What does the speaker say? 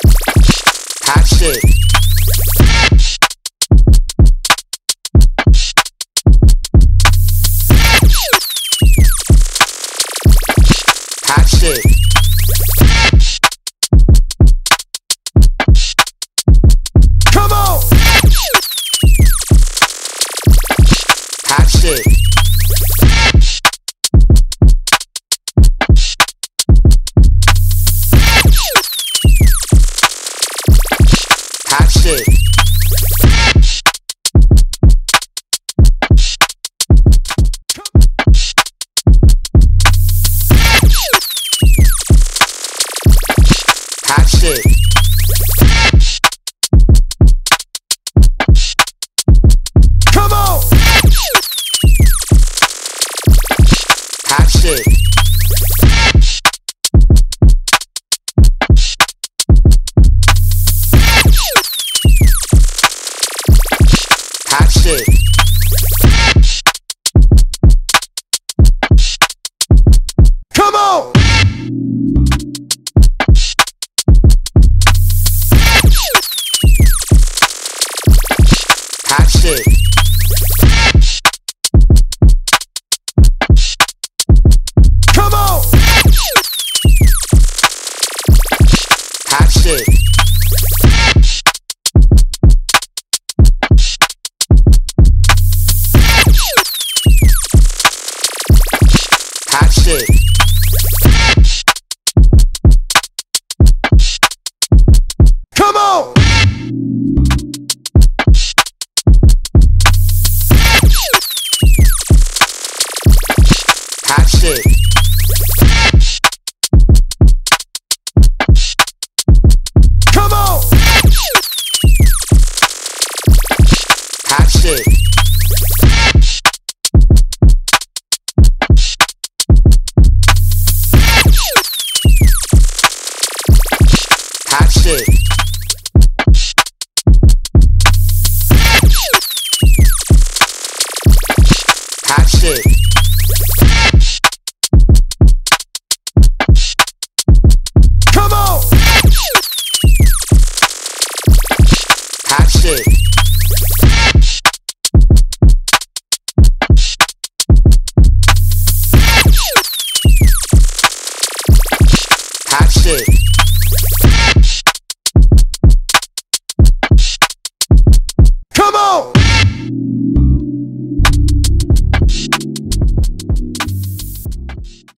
Hot shit. Hot shit. Come on. Hot shit. Hot shit. Hot shit. Come on. Hot shit. Hot shit. Come on. Hot shit. Come on. Hot shit. Hot shit. Come on. Hot shit. Come on. Hot shit. Hot shit. Hot shit. Come on. Hot shit. Hot shit.